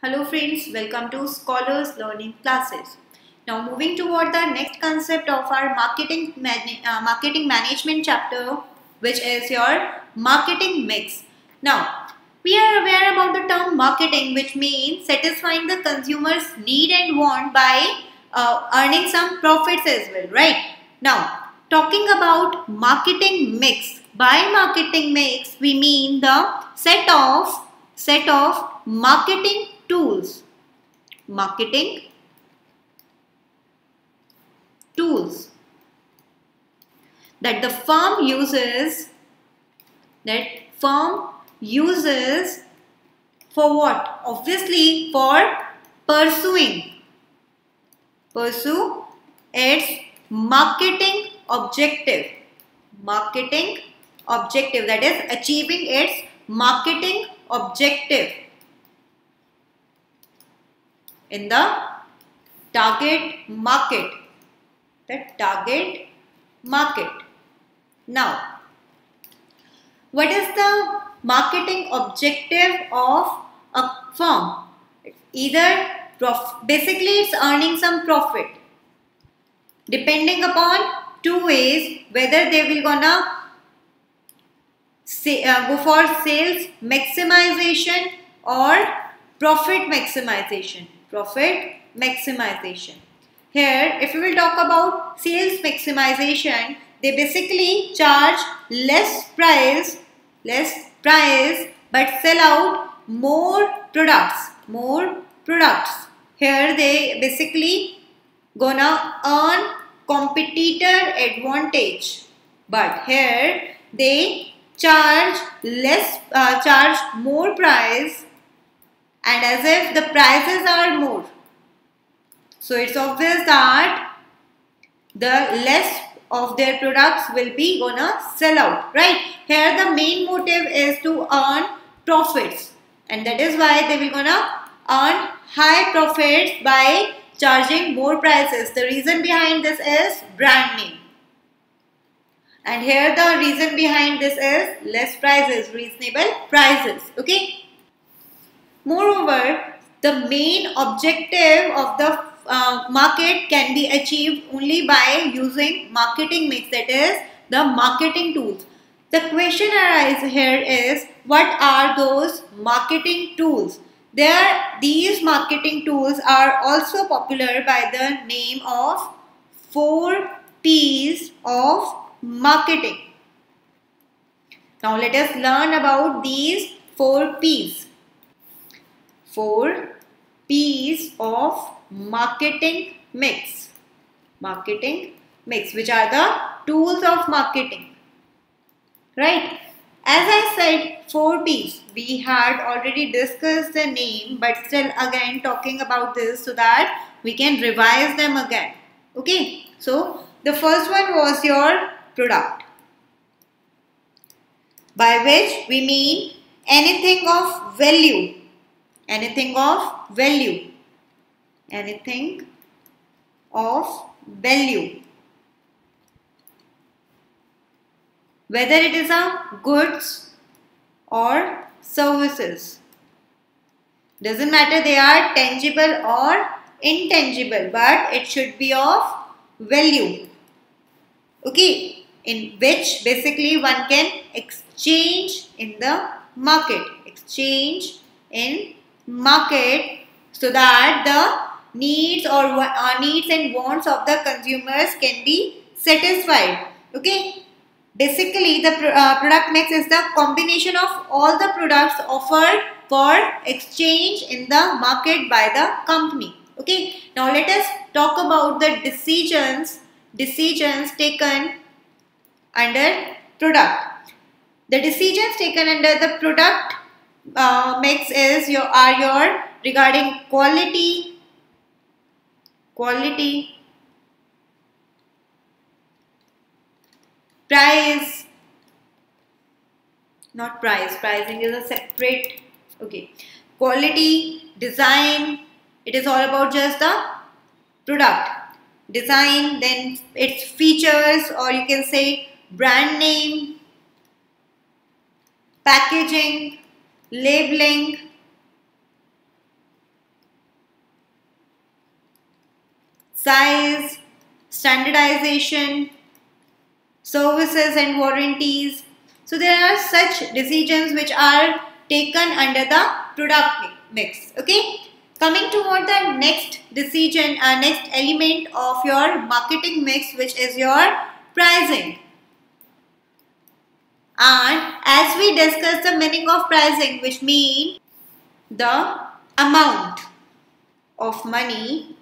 Hello friends, welcome to Scholars Learning Classes. Now moving toward the next concept of our marketing management chapter, which is your marketing mix. Now we are aware about the term marketing, which means satisfying the consumer's need and want by earning some profits as well, right? Now talking about marketing mix. By marketing mix, we mean the set of marketing tools that the firm uses for what? Obviously for pursue its marketing objective, that is achieving its marketing objective in the target market. Now, what is the marketing objective of a firm? Basically it's earning some profit, depending upon two ways, whether they will gonna go for sales maximization or profit maximization. Here, if we will talk about sales maximization, they basically charge less price but sell out more products. Here they basically gonna earn competitor advantage, but here they charge more price, and as if the prices are more. So it's obvious that the less of their products will be gonna sell out, right? Here the main motive is to earn profits, and that is why they will gonna earn high profits by charging more prices. The reason behind this is brand name. And here the reason behind this is less prices, reasonable prices, okay? Moreover, the main objective of the market can be achieved only by using marketing mix, that is the marketing tools. The question arises here is, what are those marketing tools? These marketing tools are also popular by the name of 4 P's of marketing. Now let us learn about these 4 P's. 4 P's of marketing mix, which are the tools of marketing, right? As I said, 4 P's. We had already discussed the name, but still again talking about this so that we can revise them again. Okay, so the first one was your product, by which we mean anything of value. Whether it is a goods or services, doesn't matter they are tangible or intangible, but it should be of value, okay, in which basically one can exchange in the market, so that the needs and wants of the consumers can be satisfied, okay. Basically the product mix is the combination of all the products offered for exchange in the market by the company, okay. Now let us talk about the decisions taken under product. The decisions taken under the product mix are your regarding quality, price, not price, pricing is a separate, okay, quality, design, it is all about just the product, design, then its features, or you can say brand name, packaging, labeling, size, standardization, services and warranties. So there are such decisions which are taken under the product mix. Okay. Coming toward the next decision, next element of your marketing mix, which is your pricing. And as we discussed the meaning of pricing, which means the amount of money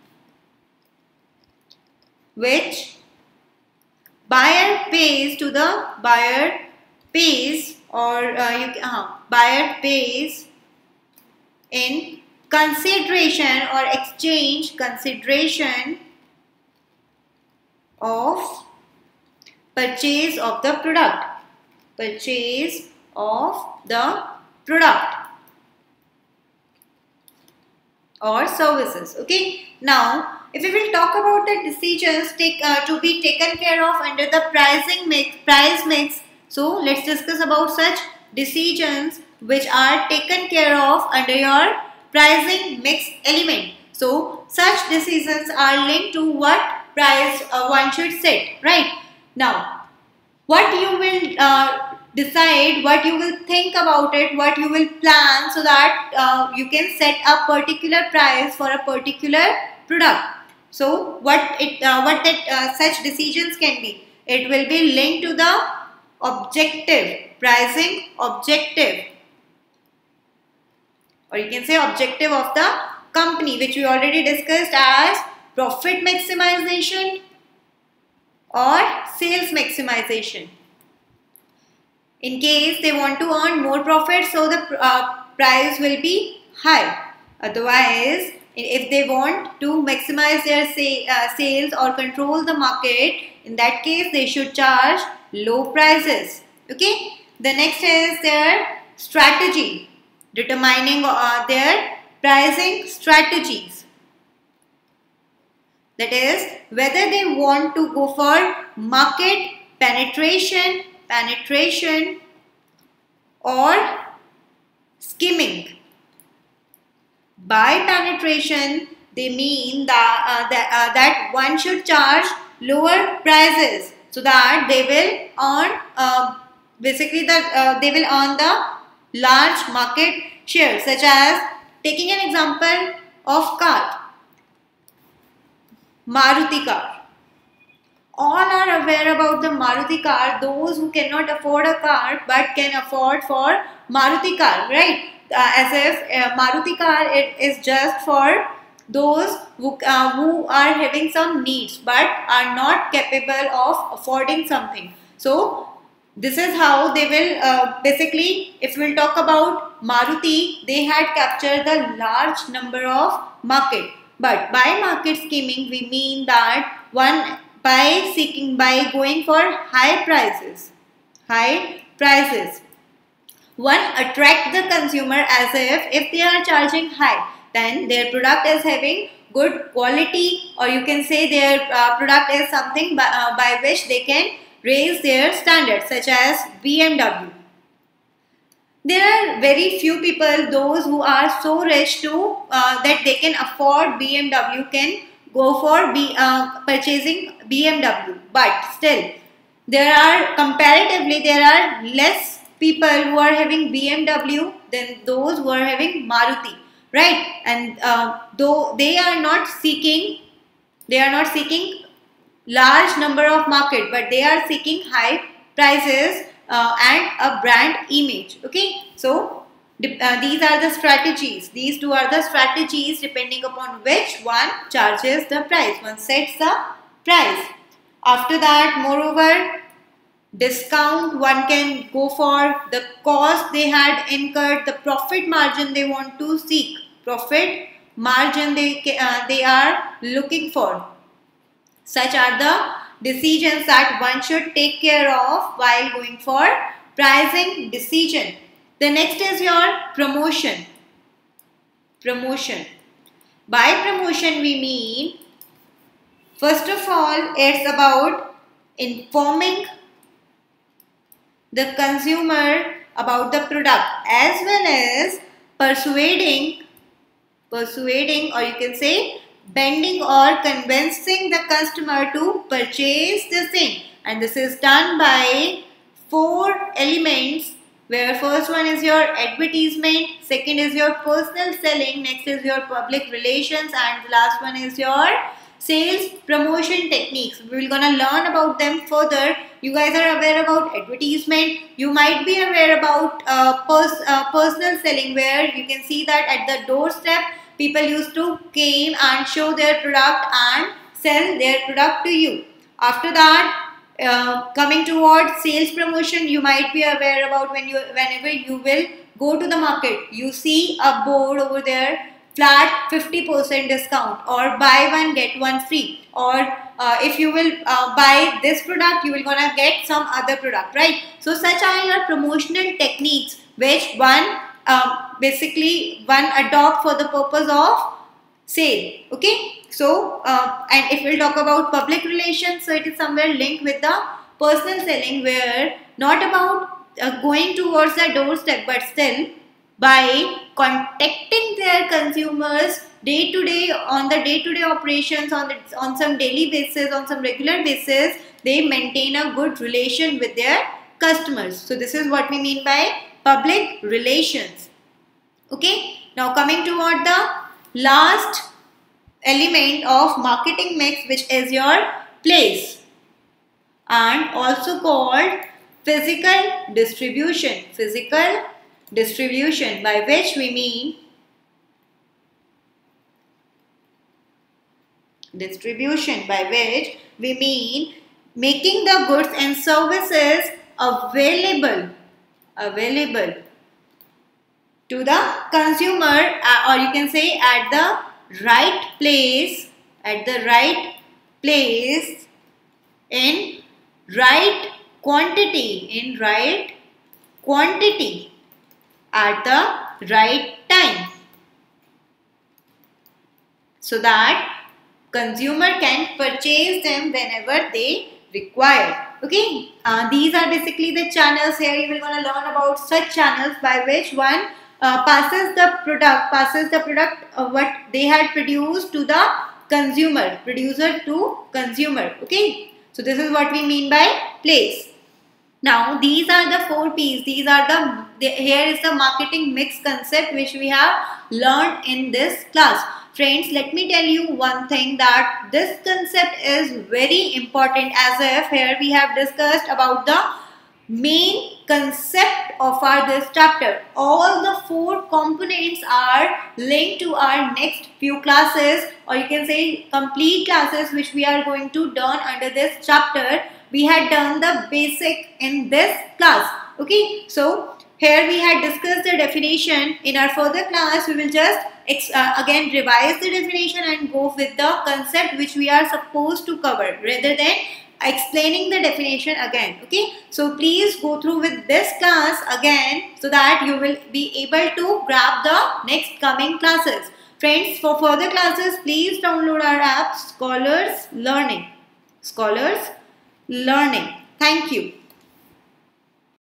which buyer pays to the buyer pays in consideration or exchange consideration of purchase of the product. Purchase of the product or services. Okay. Now, if we will talk about the decisions to be taken care of under the price mix. So, let's discuss about such decisions which are taken care of under your pricing mix element. So, such decisions are linked to what price one should set, right? Now, what you will decide, what you will think about it, what you will plan, so that you can set a particular price for a particular product. So such decisions can be, it will be linked to the objective, pricing objective, or you can say objective of the company, which we already discussed as profit maximization or sales maximization. In case they want to earn more profit, so the price will be high. Otherwise, if they want to maximize their sales or control the market, in that case they should charge low prices. Okay. The next is their strategy, determining their pricing strategies. That is, whether they want to go for market penetration or skimming. By penetration, they mean that one should charge lower prices so that they will earn they will earn the large market share. Such as, taking an example of car, Maruti car. All are aware about the Maruti car, those who cannot afford a car but can afford for Maruti car, right? As if Maruti car, it is just for those who are having some needs but are not capable of affording something. So this is how they will basically, if we will talk about Maruti, they had captured the large number of market. But by market skimming, we mean that by going for high prices, one attract the consumer, as if they are charging high, then their product is having good quality, or you can say their product is something by which they can raise their standards, such as BMW. There are very few people, those who are so rich to that they can afford BMW, can go for purchasing BMW. But still, comparatively there are less people who are having BMW than those who are having Maruti, right? And though they are not seeking large number of market, but they are seeking high prices and a brand image. Okay, so these are the strategies. These two are the strategies depending upon which one charges the price, one sets the price. After that, moreover, discount, one can go for the cost they had incurred, the profit margin they want to seek, profit margin they are looking for. Such are the decisions that one should take care of while going for pricing decision. The next is your promotion. By promotion, we mean, first of all, it's about informing the consumer about the product, as well as persuading, or you can say bending or convincing the customer to purchase the thing. And this is done by 4 elements, where first one is your advertisement, second is your personal selling, next is your public relations, and the last one is your sales promotion techniques. We will gonna learn about them further. You guys are aware about advertisement. You might be aware about personal selling, where you can see that at the doorstep people used to came and show their product and sell their product to you. After that, coming towards sales promotion, you might be aware about whenever you will go to the market, you see a board over there, flat 50% discount, or buy one get one free, or if you will buy this product, you will gonna get some other product, right? So such are your promotional techniques which one basically one adopt for the purpose of sale. Okay, so and if we'll talk about public relations, so it is somewhere linked with the personal selling, where not about going towards the doorstep, but still by contacting their consumers day to day, on the day to day operations, on some daily basis, on some regular basis, they maintain a good relation with their customers. So this is what we mean by public relations. Okay, now coming toward the last element of marketing mix, which is your place, and also called physical distribution. Physical distribution, by which we mean making the goods and services available to the consumer, or you can say at the right place, in right quantity at the right time, so that consumer can purchase them whenever they require. Okay, these are basically the channels. Here you will gonna learn about such channels by which one passes the product what they had produced to the consumer, producer to consumer. Okay, so this is what we mean by place. Now these are the 4 P's. These are here is the marketing mix concept which we have learned in this class. Friends, let me tell you one thing, that this concept is very important, as if here we have discussed about the main concept of this chapter. All the 4 components are linked to our next few classes, or you can say complete classes, which we are going to learn under this chapter. We had done the basic in this class. Okay, so here we had discussed the definition. In our further class, we will just again revise the definition and go with the concept which we are supposed to cover, rather than explaining the definition again. Okay, so please go through with this class again, so that you will be able to grab the next coming classes. Friends, for further classes, please download our app Scholars Learning. Thank you.